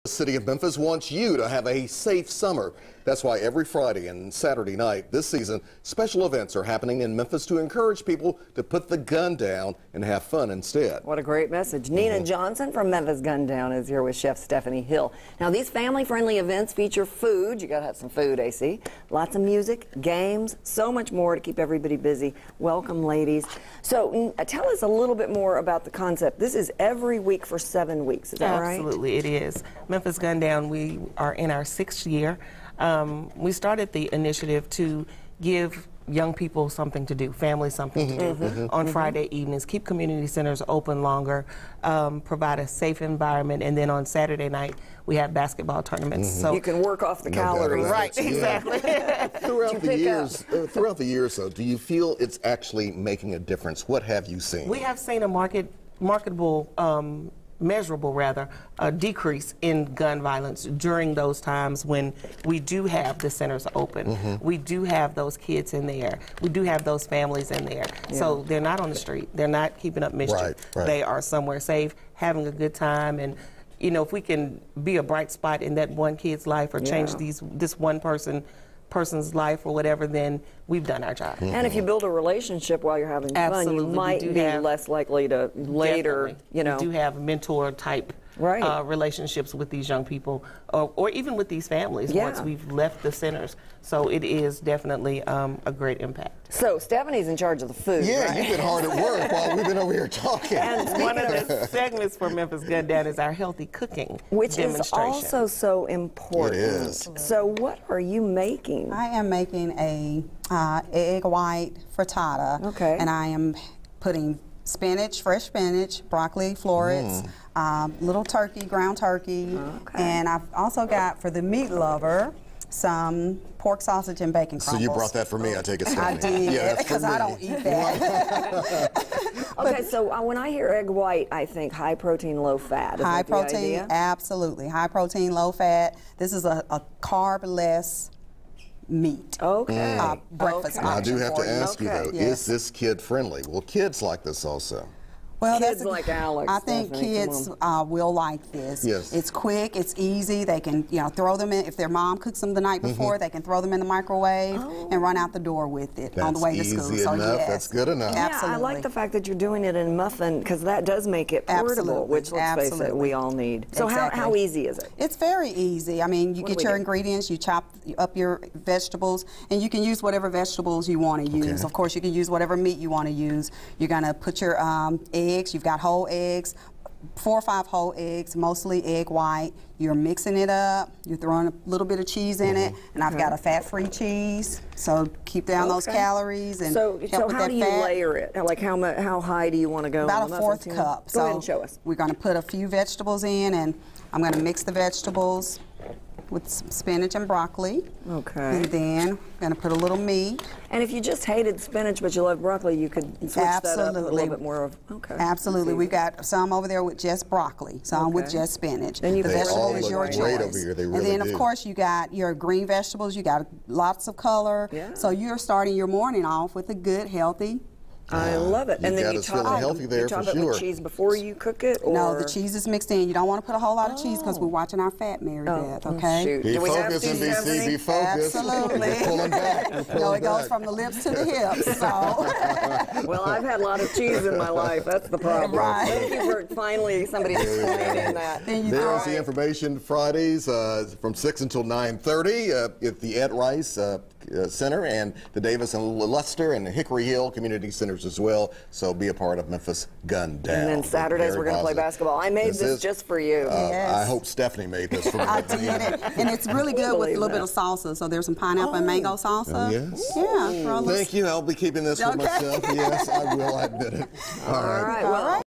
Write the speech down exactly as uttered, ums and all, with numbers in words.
The City of Memphis wants you to have a safe summer. That's why every Friday and Saturday night this season, special events are happening in Memphis to encourage people to put the gun down and have fun instead. What a great message. Mm-hmm. Nina Johnson from Memphis Gun Down is here with Chef Stephanie Hill. Now, these family-friendly events feature food. You got to have some food, A C. Lots of music, games, so much more to keep everybody busy. Welcome, ladies. So, tell us a little bit more about the concept. This is every week for seven weeks. Is that right? Absolutely, it is. Memphis Gun Down, we are in our sixth year. Um, we started the initiative to give young people something to do, families something mm-hmm, to do mm-hmm, on mm-hmm. Friday evenings, keep community centers open longer, um, provide a safe environment, and then on Saturday night we have basketball tournaments. Mm-hmm. So you can work off the no calories. Right, yeah. Exactly. throughout the years, uh, throughout the years, though, do you feel it's actually making a difference? What have you seen? We have seen a market, marketable. Um, measurable rather, a decrease in gun violence during those times when we do have the centers open. Mm-hmm. We do have those kids in there. We do have those families in there. Yeah. So they're not on the street. They're not keeping up mischief. Right, right. They are somewhere safe, having a good time. And you know, if we can be a bright spot in that one kid's life or change yeah. these this one person person's life or whatever, then we've done our job. Mm-hmm. And if you build a relationship while you're having Absolutely. fun, you might be have, less likely to later, definitely. you know. We do have mentor type right. uh, relationships with these young people, or, or even with these families yeah. once we've left the centers. So it is definitely um, a great impact. So Stephanie's in charge of the food. Yeah, right? you've been hard at work while we've been over here talking. And one of the segments for Memphis Gun Down is our healthy cooking Which demonstration. is also so important. It is. So what are you making? I am making a uh, egg white frittata. Okay. And I am putting spinach, fresh spinach, broccoli, florets, mm. um, little turkey, ground turkey. Okay. And I've also got, for the meat lover, some pork sausage and bacon crumbles. So you brought that for me, I take it, Stephanie. I did, yeah, because I don't eat that. Okay, so uh, when I hear egg white, I think high protein, low fat. Is high that the protein, idea? Absolutely. High protein, low fat. This is a, a carb-less meat. Okay. Mm. Uh, breakfast okay. I do have to you. ask okay. you, though, yes. is this kid friendly? Well, kids like this also. Well, kids that's a, like Alex. I think Stephanie, kids uh, will like this. Yes. It's quick, it's easy. They can, you know, throw them in. If their mom cooks them the night before, mm-hmm. they can throw them in the microwave oh. and run out the door with it That's on the way to school. easy So enough. yes. That's good enough. Yeah, Absolutely. I like the fact that you're doing it in muffin, because that does make it portable, Absolutely. which, let's Absolutely. face it, we all need. So exactly. how, how easy is it? It's very easy. I mean, you What get your do? ingredients, you chop up your vegetables, and you can use whatever vegetables you want to use. Okay. Of course, you can use whatever meat you want to use. You're going to put your um, eggs. You've got whole eggs. Four or five whole eggs, mostly egg white. You're mixing it up. You're throwing a little bit of cheese in mm-hmm. it, and I've got a fat-free cheese, so keep down okay. those calories and so, help so with how that do you fat. layer it? Like how much? How high do you want to go? About on the a fourth muffins? cup. Go so ahead and show us. We're going to put a few vegetables in, and I'm going to mix the vegetables with some spinach and broccoli. Okay. And then I'm going to put a little meat. And if you just hated spinach but you love broccoli, you could switch Absolutely. that up with a little bit more of. Okay. Absolutely. We've got some over there with just broccoli, some okay. with just spinach. Then you the can vegetable all is look your great choice. over here. They really and then, do. of course, you got your green vegetables. You got lots of color. Yeah. So you're starting your morning off with a good, healthy. I love it. You and then got you us top, feeling it, healthy there you top for it sure. with cheese before you cook it? Or? No, the cheese is mixed in. You don't want to put a whole lot of cheese because Oh. we're watching our fat, Mary Oh, Beth, oh, okay? shoot. Be Do we have focused, to, N B C, Stephanie? be focused. Absolutely. We're pulling back. We're pulling No, it goes back. from the lips to the hips, so. Well, I've had a lot of cheese in my life. That's the problem. Right. Thank you for finally somebody explaining that. Then you There's throw the information Fridays uh, from six until nine thirty uh, at the Ed Rice uh, uh, Center and the Davis and Leicester and the Hickory Hill Community Centers as well. So be a part of Memphis Gun Down. And then Saturdays Very we're going to play positive. basketball. I made This this, is- just for you. Uh, Yes. I hope Stephanie made this for me. I did it, and it's really good with a little bit of salsa. So there's some pineapple and mango salsa. Oh, yes. Yeah. throw a little- Thank you. I'll be keeping this for Okay. myself. Yes, I will. I admit it. All All right. right. Well.